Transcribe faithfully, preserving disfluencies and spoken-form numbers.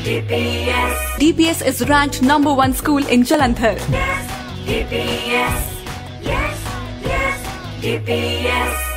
D P S. D P S is ranked number one school in Jalandhar. Yes, D P S. Yes, yes, D P S.